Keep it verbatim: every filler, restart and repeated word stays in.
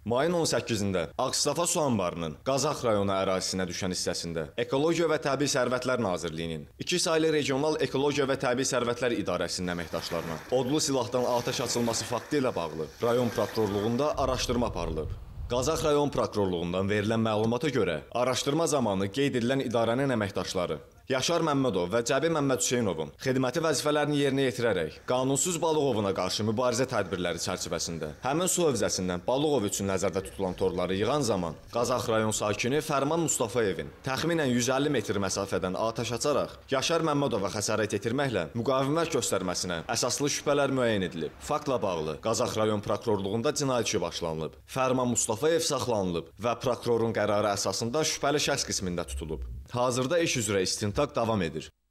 Mayın on səkkizində Ağstafa su anbarının Qazax rayonu ərazisinə düşən hissəsində Ekologiya və Təbii Sərvətlər Nazirliyinin iki saylı Regional Ekologiya və Təbii Sərvətlər İdarəsinin əməkdaşlarına odlu silahdan atəş açılması faktı ilə bağlı rayon prokurorluğunda araşdırma aparılıb. Qazax rayon prokurorluğundan verilən məlumata görə araşdırma zamanı qeyd edilən idarənin əməkdaşları Yaşar Məmmədov və Cəbi Məmməd Hüseynovun xidməti vəzifələrini yerinə yetirərək qanunsuz balıq ovuna qarşı mübarizə tədbirləri çərçivəsində həmin su hövzəsindən balıq ovu üçün nəzərdə tutulan torları yığan zaman Qazax rayon sakini Fərman Mustafayevin təxminən yüz əlli metr məsafədən atəş açaraq Yaşar Məmmədova xəsarət yetirməklə müqavimət göstərməsinə əsaslı şübhələr müəyyən edilib. Faktla bağlı Qazax rayon prokurorluğunda cinayət işi başlanılıb. Fərman Mustafayev saxlanılıb və prokurorun qərarı əsasında şübhəli şəxs qismində tutulub. Hazırda iş üzrə istintaq davam edir.